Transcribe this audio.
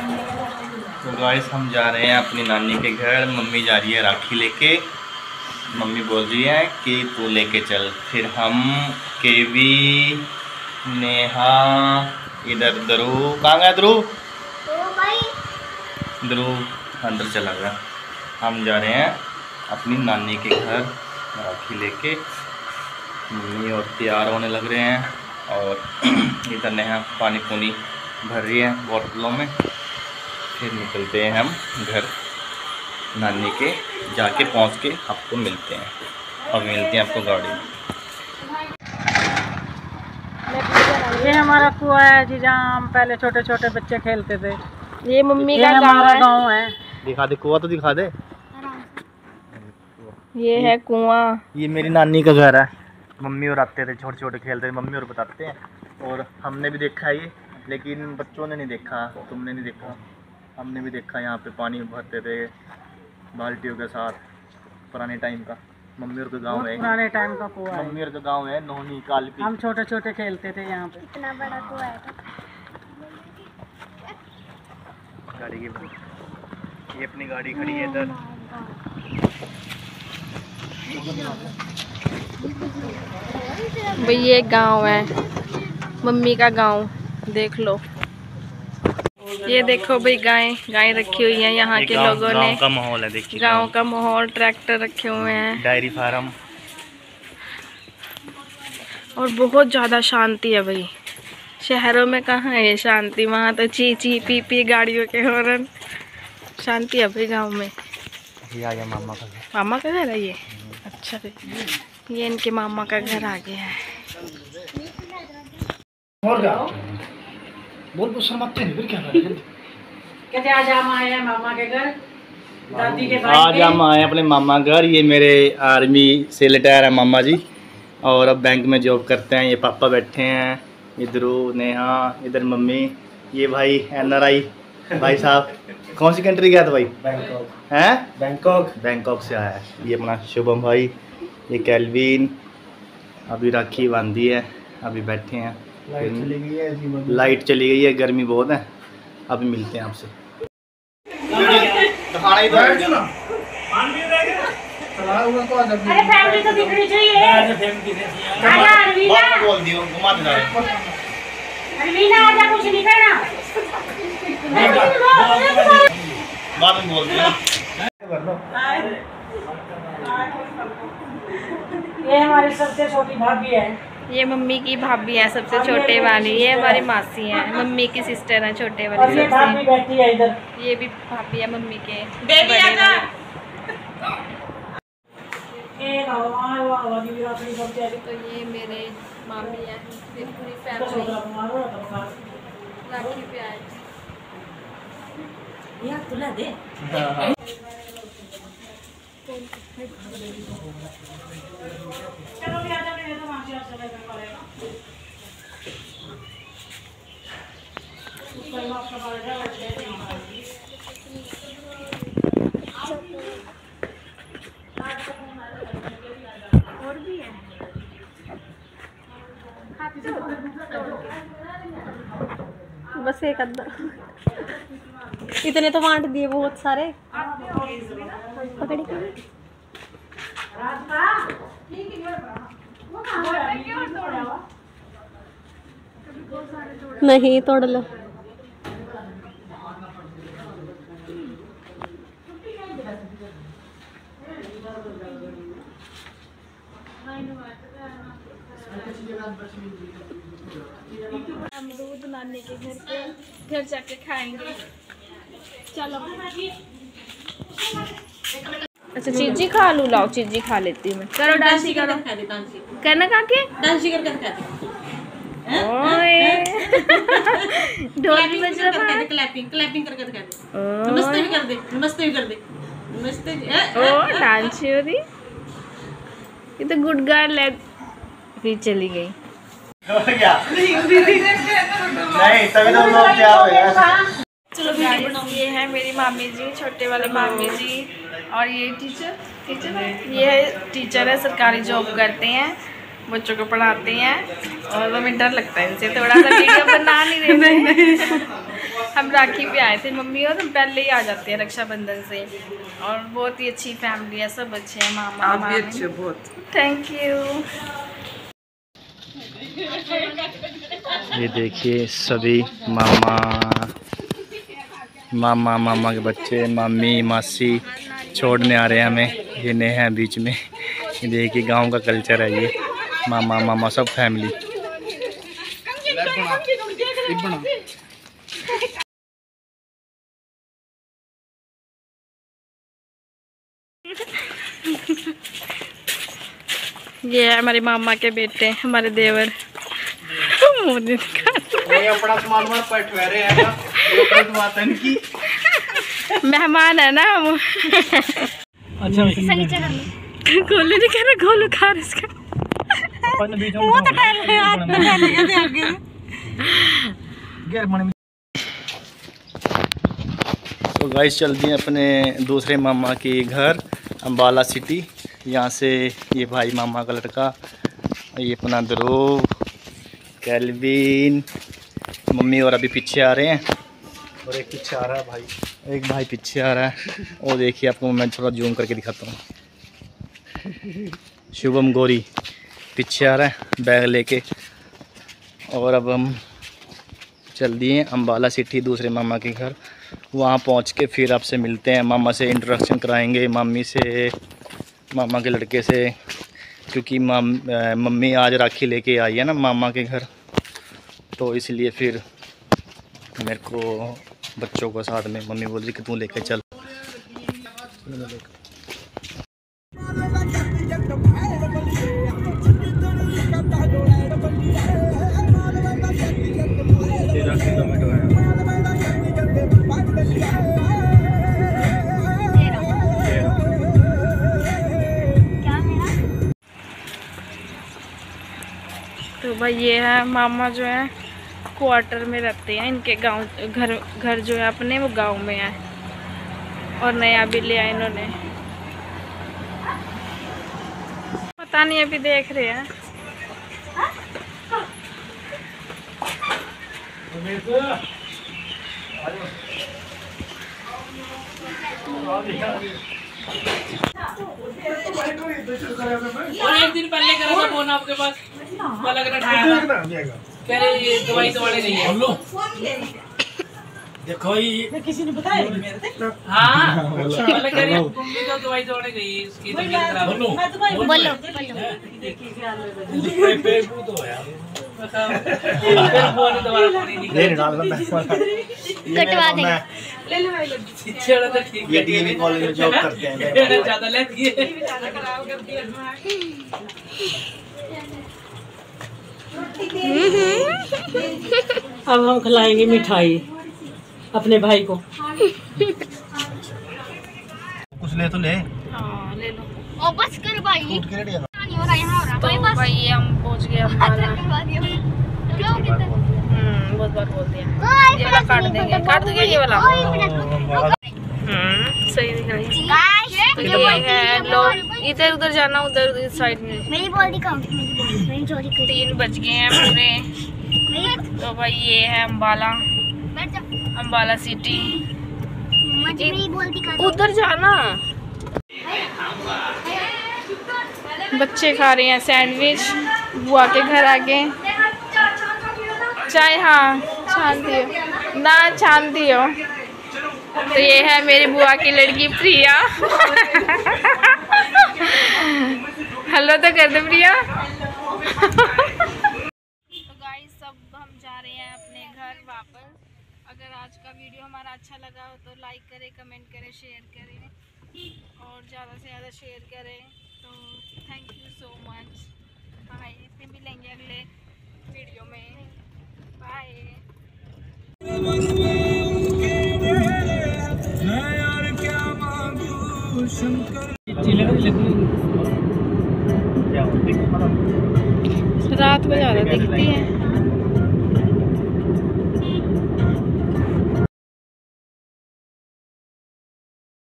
तो गाइस हम जा रहे हैं अपनी नानी के घर। मम्मी जा रही है राखी लेके। मम्मी बोल रही है कि तू लेके चल। फिर हम केवी, नेहा, इधर ध्रुव, कहाँ गया ध्रुव? ध्रुव अंदर चला गया। हम जा रहे हैं अपनी नानी के घर राखी लेके। मम्मी और तैयार होने लग रहे हैं और इधर नेहा पानी पुनी भर रही है बोतलों में। फिर निकलते हैं हम घर नानी के। जाके पहुंच के आपको मिलते हैं और मिलते हैं आपको गाड़ी में। ये हमारा कुआं है जी, जहाँ हम पहले छोटे छोटे बच्चे खेलते थे। ये मम्मी का हमारा गाँव है। दिखा दे कुआं, तो दिखा दे। ये है कुआं। ये मेरी नानी का घर है। मम्मी और आते थे छोटे छोटे खेलते थे, मम्मी और बताते हैं। और हमने भी देखा है ये, लेकिन बच्चों ने नहीं देखा, तुमने नहीं देखा। हमने भी देखा यहाँ पे पानी भरते थे बाल्टियों के साथ, पुराने टाइम का। मम्मी और का गाँव है, पुराने टाइम का कुआं है। मम्मी और का गाँव है नोहनी कालपी। हम छोटे छोटे खेलते थे यहाँ पे। इतना बड़ा कुआं है। गाड़ी की ये अपनी गाड़ी खड़ी है इधर। भाई ये गांव है, मम्मी का गांव। देख लो, ये देखो भाई गाय रखी हुई है यहाँ के लोगों ने। गांव का माहौल है, देखिए गांव का माहौल। ट्रैक्टर रखे हुए हैं, डायरी फार्म। और बहुत ज़्यादा शांति है भाई। शहरों में कहाँ है ये शांति, वहाँ तो ची ची पी पी गाड़ियों के हॉर्न। शांति है भाई गांव में। ये आ गया मामा का घर। मामा का घर है ये? अच्छा भाई, ये इनके मामा का घर आ गया है। और क्या बोल शर्माते नहीं, फिर क्या कहते आज हम आए हैं मामा के घर, दादी के भाई। आज हम आए अपने मामा घर। ये मेरे आर्मी से रिटायर है मामा जी, और अब बैंक में जॉब करते हैं। ये पापा बैठे हैं, इधर नेहा, इधर मम्मी। ये भाई NRI भाई साहब। कौन सी कंट्री गया था भाई? बैंकॉक। हैं? बैंकॉक से आया है। ये अपना शुभम भाई, ये कैल्विन। अभी राखी बांधी है, अभी बैठे हैं। लाइट चली गई है, गर्मी बहुत है। अभी मिलते हैं आपसे। अरे फैमिली तो दिखनी चाहिए। बोल दियो घुमा दे रहा है। आजा कुछ नहीं कहना, बाद में बोल दियो। ये हमारी सबसे छोटी भाभी है। ये मम्मी की भाभी है, सबसे छोटे वाली। ये हमारी मासी है, मम्मी की सिस्टर है, छोटे वाली ये भाभी बैठी है इधर। ये भी भाभी है मम्मी के। बेबी आजा। तो ये मेरे मामी है, मेरी पूरी फैमिली राखी पे आए थे। यार तुला दे। चलो भी आजा, मैं तो मासी और चले गए पड़ेगा। उसका माफ का पड़ेगा बच्चे। और भी है। बस एक अद्धा, इतने तो बांट दिए बहुत सारे। पकड़ी नहीं, तोड़ लो। अमरूद नानी के घर पे घर जाके खाएंगे। चलो अच्छा चीजी खा लूँ, लाओ चीजी खा लेती हूँ मैं। करो डांस ही करो, करना कहाँ के डांस ही कर ओए ढोल भी बज रहा है। क्लैपिंग कर दे। नमस्ते भी कर दे, नमस्ते भी कर दे, नमस्ते। ओ डांस हो रही, ये तो गुड गर्ल है। फिर चली गई। क्या? नहीं तभी तो लोग क्या होगा। चलो ये है मेरी मामी जी, छोटे वाले मामी जी। और ये ये टीचर है, सरकारी जॉब करते हैं, बच्चों को पढ़ाते हैं। और वो डर लगता है इनसे थोड़ा सा, वीडियो बना नहीं रहे। हम राखी पे आए थे, मम्मी और हम पहले ही आ जाते हैं रक्षाबंधन से। और बहुत ही अच्छी फैमिली है, सब अच्छे हैं। मामा आप भी अच्छे बहुत। Thank you. ये देखिए सभी मामा के बच्चे, मामी मासी छोड़ने आ रहे हैं हमें। ये नए हैं बीच में। ये देखिए गांव का कल्चर है ये, मामा सब फैमिली। ये है हमारे मामा के बेटे, हमारे देवर। अपना सामान मेहमान है ना हम। अच्छा गोलू नहीं कह रहा, गोलू खा रहा इसका। तो गाइस चलती हैं अपने दूसरे मामा के घर अम्बाला सिटी। यहाँ से ये भाई मामा का लड़का, ये अपना ध्रुव, कैल्विन, मम्मी और अभी पीछे आ रहे हैं। और एक पीछे आ रहा है भाई, एक भाई पीछे आ रहा है। और देखिए आपको मैं थोड़ा जूम करके दिखाता हूँ। शुभम गौरी पीछे आ रहा है बैग लेके। और अब हम चल दिए अम्बाला सिटी दूसरे मामा के घर। वहाँ पहुँच के फिर आपसे मिलते हैं। मामा से इंट्रोडक्शन कराएंगे, मामी से, मामा के लड़के से, क्योंकि मम्मी आज राखी लेके आई है ना मामा के घर, तो इसलिए फिर मेरे को बच्चों को साथ में मम्मी बोल रही कि तू लेके चल। तो भाई ये है मामा जो है क्वार्टर में रहते हैं। इनके गांव घर जो है अपने वो गांव में है। और नया भी लिया इन्होंने, पता नहीं अभी देख रहे हैं। और एक दिन पहले करा था फोन आपके पास, लग रहा कह रहे ये दवाई नहीं है। देखो ये किसी ने बताया हाँ पहले कह रही मम्मी तो दवाई दौड़े गई इसकी तबीयत खराब। बोलो ये टीवी कॉलेज में जॉब करते हैं, ज्यादा लेती है। अब हम खिलाएंगे मिठाई अपने भाई को। कुछ ले तो ले। हाँ ले लो। ओ बस कर भाई, नहीं हो रहा यहाँ हो रहा। तो भाई हम पहुंच गए अम्बाला। बहुत बार बोल दिया। ये वाला काट देंगे ये वाला। सही दिख रही है। तो ये है लोग इधर उधर जाना, उधर इस साइड में। मेरी बॉल दिखाओ, मेरी चोरी कर। 3 बज गए हैं पूरे। तो भाई ये है अम्बाला, अम्बाला सिटी। मेरी बॉल दिखा। उधर जाना। बच्चे खा रहे हैं सैंडविच बुआ के घर आके। चाय हाँ छान दियो ना, छान दियो। तो ये है मेरी बुआ की लड़की प्रिया। हेलो तो कर दो प्रिया। तो गाइस सब हम जा रहे हैं अपने घर वापस। अगर आज का वीडियो हमारा अच्छा लगा हो तो लाइक करें, कमेंट करें, शेयर करें और ज़्यादा से ज़्यादा शेयर करें। तो thank you so much. Bye, फिर मिलेंगे अगले वीडियो में। बाय। रात में ज़्यादा दिखती है।